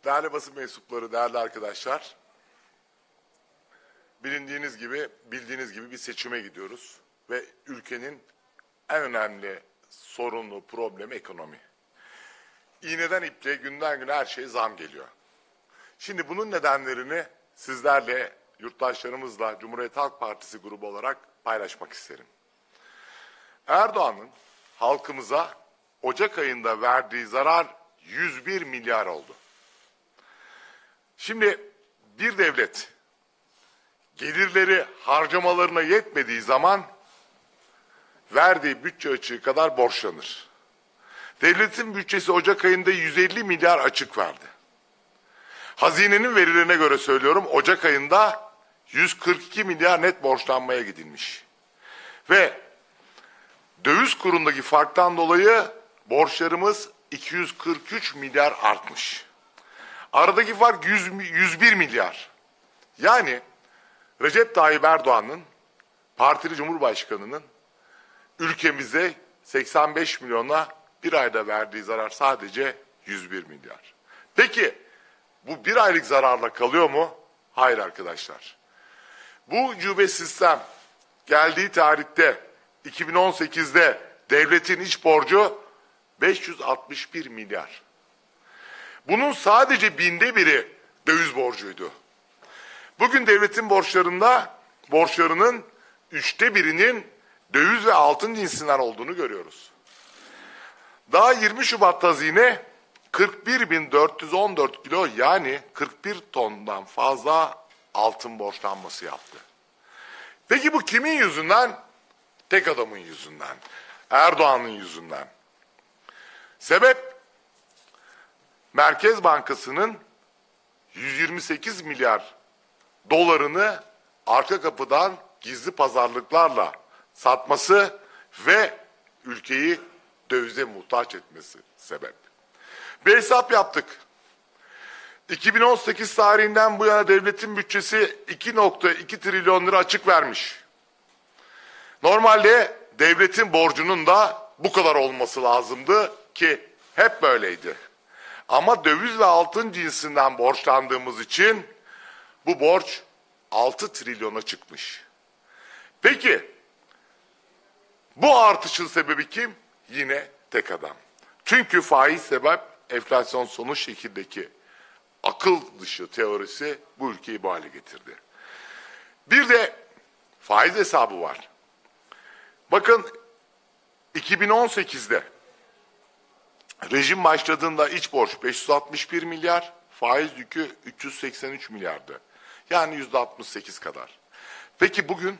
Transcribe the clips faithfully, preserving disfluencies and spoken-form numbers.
Değerli basın mensupları, değerli arkadaşlar, bilindiğiniz gibi, bildiğiniz gibi bir seçime gidiyoruz ve ülkenin en önemli sorunu, problemi ekonomi. İğneden ipliğe, günden güne her şeye zam geliyor. Şimdi bunun nedenlerini sizlerle, yurttaşlarımızla Cumhuriyet Halk Partisi grubu olarak paylaşmak isterim. Erdoğan'ın halkımıza Ocak ayında verdiği zarar yüz bir milyar oldu. Şimdi bir devlet gelirleri harcamalarına yetmediği zaman verdiği bütçe açığı kadar borçlanır. Devletin bütçesi Ocak ayında yüz elli milyar açık verdi. Hazinenin verilerine göre söylüyorum, Ocak ayında yüz kırk iki milyar net borçlanmaya gidilmiş. Ve döviz kurundaki farktan dolayı borçlarımız iki yüz kırk üç milyar artmış. Aradaki fark yüz, yüz bir milyar. Yani Recep Tayyip Erdoğan'ın, partili Cumhurbaşkanı'nın ülkemize seksen beş milyona bir ayda verdiği zarar sadece yüz bir milyar. Peki bu bir aylık zararla kalıyor mu? Hayır arkadaşlar. Bu ucube sistem geldiği tarihte iki bin on sekizde devletin iç borcu beş yüz altmış bir milyar. Bunun sadece binde biri döviz borcuydu. Bugün devletin borçlarında borçlarının üçte birinin döviz ve altın cinsinden olduğunu görüyoruz. Daha yirmi Şubat hazine kırk bir bin dört yüz on dört kilo yani kırk bir tondan fazla altın borçlanması yaptı. Peki bu kimin yüzünden? Tek adamın yüzünden. Erdoğan'ın yüzünden. Sebep? Merkez Bankası'nın yüz yirmi sekiz milyar dolarını arka kapıdan gizli pazarlıklarla satması ve ülkeyi dövize muhtaç etmesi sebep. Bir hesap yaptık. iki bin on sekiz tarihinden bu yana devletin bütçesi iki nokta iki trilyon lira açık vermiş. Normalde devletin borcunun da bu kadar olması lazımdı ki hep böyleydi. Ama döviz ve altın cinsinden borçlandığımız için bu borç altı trilyona çıkmış. Peki bu artışın sebebi kim? Yine tek adam. Çünkü faiz sebep, enflasyon sonuç şekildeki akıl dışı teorisi bu ülkeyi bu hale getirdi. Bir de faiz hesabı var. Bakın iki bin on sekizde rejim başladığında iç borç beş yüz altmış bir milyar, faiz yükü üç yüz seksen üç milyardı. Yani yüzde altmış sekiz kadar. Peki bugün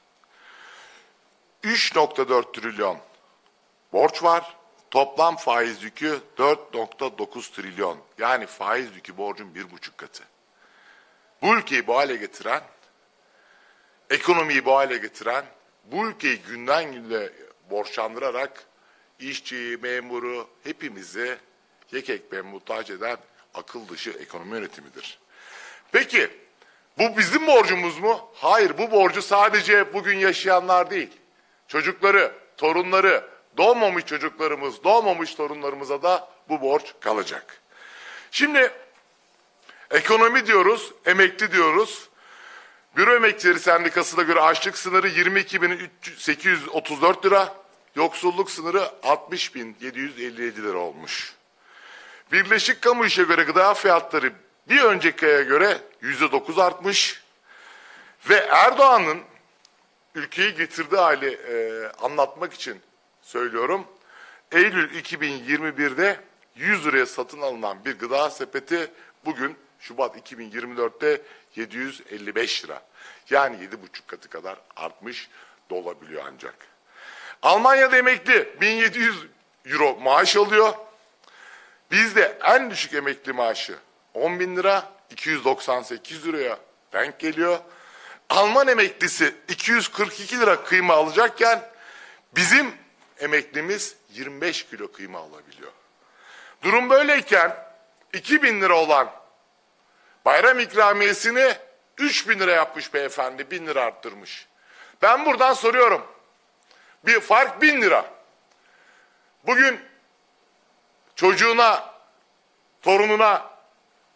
üç nokta dört trilyon borç var. Toplam faiz yükü dört nokta dokuz trilyon. Yani faiz yükü borcun bir buçuk katı. Bu ülkeyi bu hale getiren, ekonomiyi bu hale getiren, bu ülkeyi günden güne borçlandırarak işçi, memuru, hepimizi yek ekmeğe muhtaç eden akıl dışı ekonomi yönetimidir. Peki bu bizim borcumuz mu? Hayır, bu borcu sadece bugün yaşayanlar değil. Çocukları, torunları, doğmamış çocuklarımız, doğmamış torunlarımıza da bu borç kalacak. Şimdi ekonomi diyoruz, emekli diyoruz. Büro Emekçileri Sendikası'na göre açlık sınırı yirmi iki bin sekiz yüz otuz dört lira, yoksulluk sınırı altmış bin yedi yüz elli yedi lira olmuş. Birleşik Kamu İş'e göre gıda fiyatları bir önceki aya göre yüzde dokuz artmış ve Erdoğan'ın ülkeyi getirdiği hali e, anlatmak için söylüyorum. Eylül iki bin yirmi birde yüz liraya satın alınan bir gıda sepeti bugün Şubat iki bin yirmi dörtte yedi yüz elli beş lira. Yani yedi buçuk katı kadar artmış da olabiliyor ancak. Almanya'da emekli bin yedi yüz euro maaş alıyor. Bizde en düşük emekli maaşı on bin lira, iki yüz doksan sekiz liraya denk geliyor. Alman emeklisi iki yüz kırk iki lira kıyma alacakken bizim emeklimiz yirmi beş kilo kıyma alabiliyor. Durum böyleyken iki bin lira olan bayram ikramiyesini üç bin lira yapmış beyefendi, bin lira arttırmış. Ben buradan soruyorum. Bir fark bin lira. Bugün çocuğuna, torununa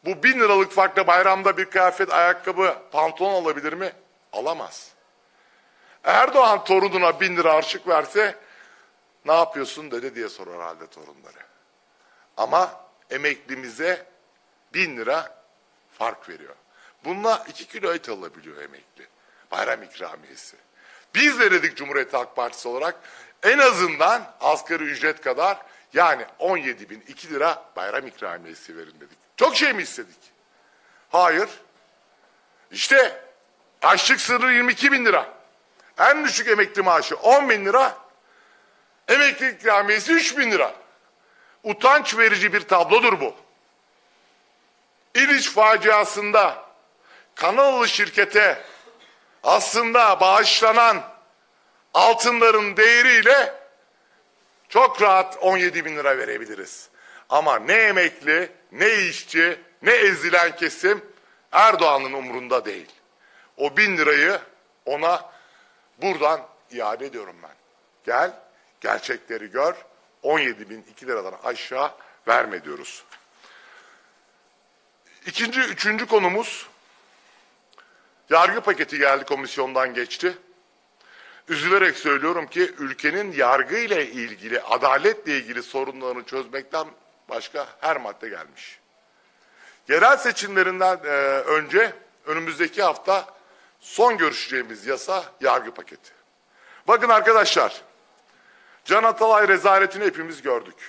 Bu bin liralık farkla bayramda bir kıyafet, ayakkabı, pantolon alabilir mi? Alamaz. Erdoğan torununa bin lira harçlık verse ne yapıyorsun dede diye sorar herhalde torunları. Ama emeklimize bin lira fark veriyor. Bununla iki kilo et alabiliyor emekli. Bayram ikramiyesi. Biz de dedik Cumhuriyet Halk Partisi olarak en azından asgari ücret kadar, yani on yedi bin iki lira bayram ikramiyesi verin dedik. Çok şey mi istedik? Hayır. İşte açlık sınırı yirmi iki bin lira. En düşük emekli maaşı on bin lira. Emekli ikramiyesi üç bin lira. Utanç verici bir tablodur bu. İliç faciasında Kanalılı şirkete aslında bağışlanan altınların değeriyle çok rahat on yedi bin lira verebiliriz. Ama ne emekli, ne işçi, ne ezilen kesim Erdoğan'ın umurunda değil. O bin lirayı ona buradan iade ediyorum ben. Gel, gerçekleri gör, on yedi bin iki liradan aşağı verme diyoruz. İkinci, üçüncü konumuz, yargı paketi geldi, komisyondan geçti. Üzülerek söylüyorum ki ülkenin yargı ile ilgili, adaletle ilgili sorunlarını çözmekten başka her madde gelmiş. Yerel seçimlerinden e, önce önümüzdeki hafta son görüşeceğimiz yasa yargı paketi. Bakın arkadaşlar, Can Atalay rezaletini hepimiz gördük.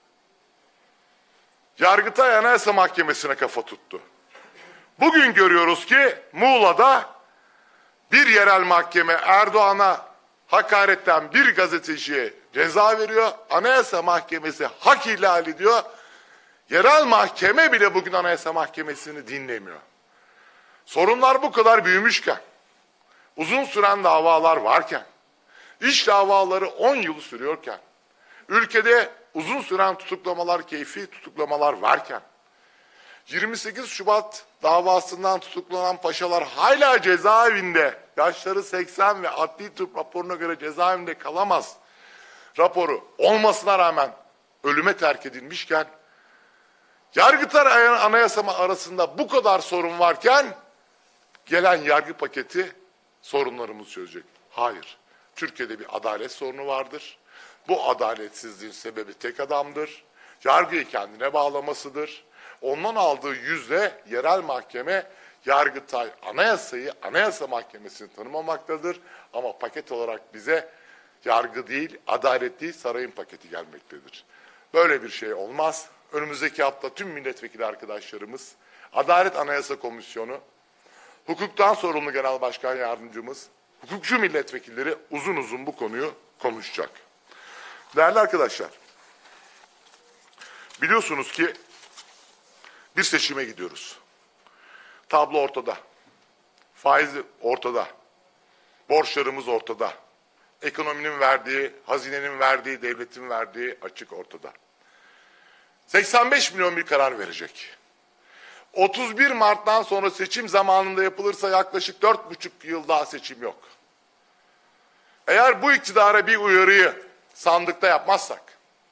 Yargıtay Anayasa Mahkemesi'ne kafa tuttu. Bugün görüyoruz ki Muğla'da bir yerel mahkeme Erdoğan'a hakaretten bir gazeteciye ceza veriyor. Anayasa Mahkemesi hak ihlal ediyor. Yerel mahkeme bile bugün Anayasa Mahkemesi'ni dinlemiyor. Sorunlar bu kadar büyümüşken, uzun süren davalar varken, iş davaları on yıl sürüyorken, ülkede uzun süren tutuklamalar, keyfi tutuklamalar varken, yirmi sekiz Şubat davasından tutuklanan paşalar hala cezaevinde, yaşları seksen ve adli tıp raporuna göre cezaevinde kalamaz raporu olmasına rağmen ölüme terk edilmişken, Yargıtay Anayasa arasında bu kadar sorun varken gelen yargı paketi sorunlarımızı çözecek. Hayır. Türkiye'de bir adalet sorunu vardır. Bu adaletsizliğin sebebi tek adamdır. Yargıyı kendine bağlamasıdır. Ondan aldığı yüzde yerel mahkeme Yargıtay Anayasayı, Anayasa Mahkemesi'ni tanımamaktadır. Ama paket olarak bize yargı değil, adalet değil, sarayın paketi gelmektedir. Böyle bir şey olmaz. Önümüzdeki hafta tüm milletvekili arkadaşlarımız, Adalet Anayasa Komisyonu, hukuktan sorumlu Genel Başkan Yardımcımız, hukukçu milletvekilleri uzun uzun bu konuyu konuşacak. Değerli arkadaşlar, biliyorsunuz ki bir seçime gidiyoruz. Tablo ortada. Faiz ortada. Borçlarımız ortada. Ekonominin verdiği, hazinenin verdiği, devletin verdiği açık ortada. seksen beş milyon bir karar verecek. otuz bir Mart'tan sonra seçim zamanında yapılırsa yaklaşık dört buçuk yıl daha seçim yok. Eğer bu iktidara bir uyarıyı sandıkta yapmazsak,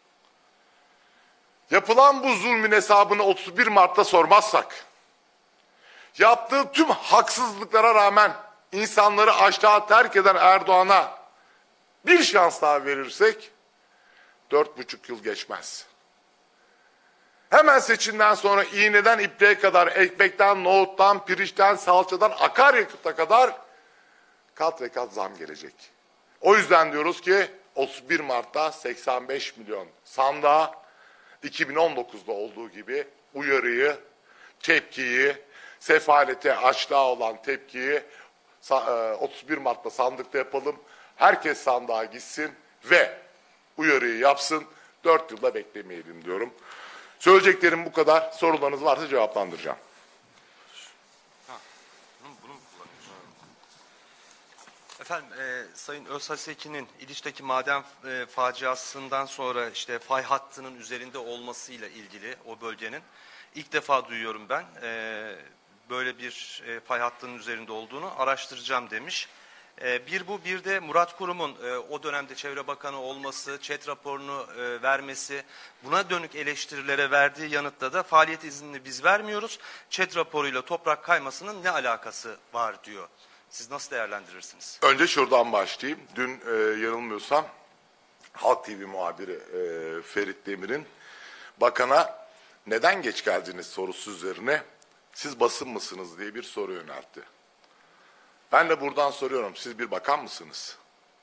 yapılan bu zulmün hesabını otuz bir Mart'ta sormazsak, yaptığı tüm haksızlıklara rağmen insanları açlığa terk eden Erdoğan'a bir şans daha verirsek, dört buçuk yıl geçmez. Hemen seçimden sonra iğneden ipliğe kadar, ekmekten, nohuttan, pirinçten, salçadan, akaryakıta kadar kat ve kat zam gelecek. O yüzden diyoruz ki otuz bir Mart'ta seksen beş milyon sandığa iki bin on dokuzda olduğu gibi uyarıyı, tepkiyi, sefalete, açlığa olan tepkiyi otuz bir Mart'ta sandıkta yapalım. Herkes sandığa gitsin ve uyarıyı yapsın. Dört yılda beklemeyelim diyorum. Söyleyeceklerim bu kadar. Sorularınız varsa cevaplandıracağım. Ha, bunu, bunu mu kullanıyorsun? Efendim, e, Sayın Özhaseki'nin İliç'teki maden e, faciasından sonra işte fay hattının üzerinde olmasıyla ilgili o bölgenin ilk defa duyuyorum ben. E, böyle bir e, fay hattının üzerinde olduğunu araştıracağım demiş. E, bir bu, bir de Murat Kurum'un e, o dönemde Çevre Bakanı olması, ÇED raporunu e, vermesi, buna dönük eleştirilere verdiği yanıtta da faaliyet iznini biz vermiyoruz. ÇED raporuyla toprak kaymasının ne alakası var diyor. Siz nasıl değerlendirirsiniz? Önce şuradan başlayayım. Dün e, yanılmıyorsam Halk T V muhabiri e, Ferit Demir'in bakana neden geç geldiniz sorusu üzerine siz basın mısınız diye bir soru yöneltti. Ben de buradan soruyorum, siz bir bakan mısınız?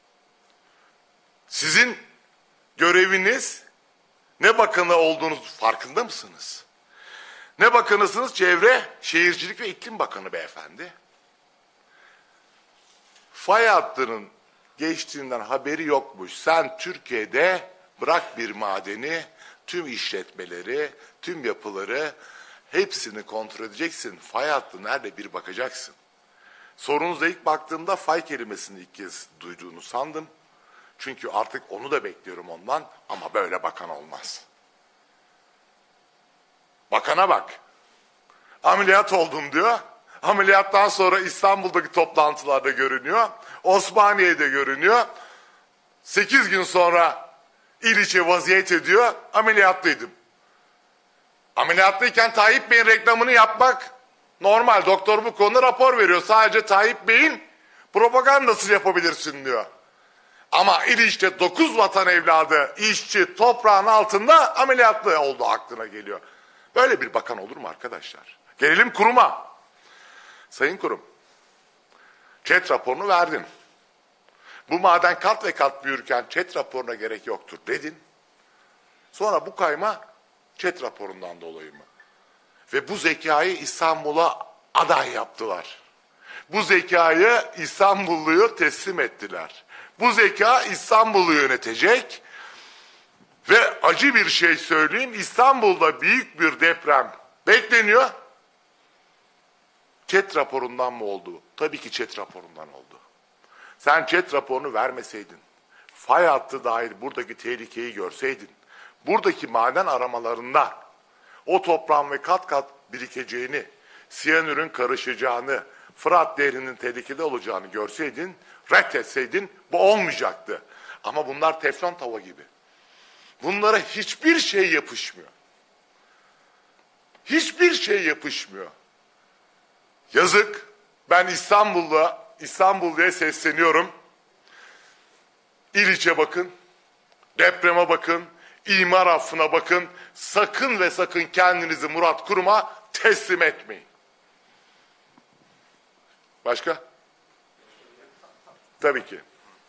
Sizin göreviniz ne bakanı olduğunuz farkında mısınız? Ne bakanısınız? Çevre, Şehircilik ve İklim Bakanı beyefendi. Fay hattının geçtiğinden haberi yokmuş. Sen Türkiye'de bırak bir madeni, tüm işletmeleri, tüm yapıları hepsini kontrol edeceksin. Fay hattı nerede bir bakacaksın. Sorunuza ilk baktığımda fay kelimesini ilk kez duyduğunu sandım. Çünkü artık onu da bekliyorum ondan ama böyle bakan olmaz. Bakana bak. Ameliyat oldum diyor. Ameliyattan sonra İstanbul'daki toplantılarda görünüyor. Osmaniye'de görünüyor. Sekiz gün sonra İliç'e vaziyet ediyor. Ameliyatlıydım. Ameliyatlıyken Tayyip Bey'in reklamını yapmak normal. Doktor bu konuda rapor veriyor. Sadece Tayyip Bey'in propagandasını yapabilirsin diyor. Ama İliç'te dokuz vatan evladı, işçi, toprağın altında ameliyatlı oldu aklına geliyor. Böyle bir bakan olur mu arkadaşlar? Gelelim kuruma. Sayın Kurum, ÇED raporunu verdin. Bu maden kat ve kat büyürken ÇED raporuna gerek yoktur dedin. Sonra bu kayma ÇED raporundan dolayı mı? Ve bu zekayı İstanbul'a aday yaptılar. Bu zekayı İstanbulluyu teslim ettiler. Bu zeka İstanbul'u yönetecek ve acı bir şey söyleyeyim, İstanbul'da büyük bir deprem bekleniyor. ÇED raporundan mı oldu? Tabii ki ÇED raporundan oldu. Sen ÇED raporunu vermeseydin, fay hattı dahil buradaki tehlikeyi görseydin, buradaki maden aramalarında o toprağın ve kat kat birikeceğini, siyanürün karışacağını, Fırat Nehri'nin tehlikede olacağını görseydin, reddetseydin bu olmayacaktı. Ama bunlar teflon tava gibi. Bunlara hiçbir şey yapışmıyor. Hiçbir şey yapışmıyor. Yazık. Ben İstanbul'da, İstanbul'da sesleniyorum. İliç'e bakın, depreme bakın, imar affına bakın. Sakın ve sakın kendinizi Murat Kurum'a teslim etmeyin. Başka? Tabii ki.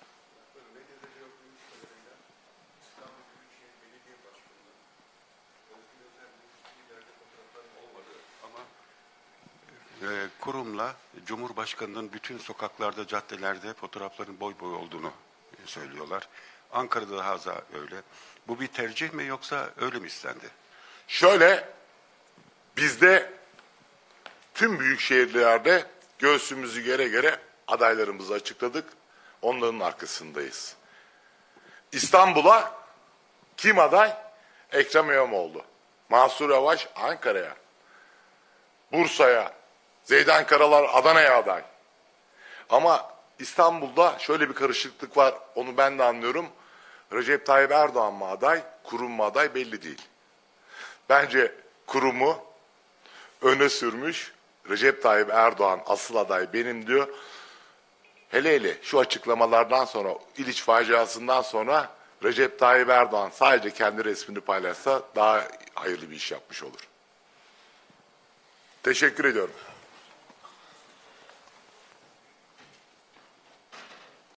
Kurumla Cumhurbaşkanı'nın bütün sokaklarda, caddelerde fotoğrafların boy boy olduğunu söylüyorlar. Ankara'da haza öyle. Bu bir tercih mi yoksa öyle mi istendi? Şöyle, bizde tüm büyük şehirlerde göğsümüzü gere gere adaylarımızı açıkladık. Onların arkasındayız. İstanbul'a kim aday? Ekrem İmamoğlu. Mansur Yavaş Ankara'ya. Bursa'ya. Zeydan Karalar Adana'ya aday. Ama İstanbul'da şöyle bir karışıklık var. Onu ben de anlıyorum. Recep Tayyip Erdoğan mı aday, kurum mu aday belli değil. Bence kurumu öne sürmüş. Recep Tayyip Erdoğan asıl aday benim diyor. Hele hele şu açıklamalardan sonra, İliç faciasından sonra Recep Tayyip Erdoğan sadece kendi resmini paylaşsa daha hayırlı bir iş yapmış olur. Teşekkür ediyorum.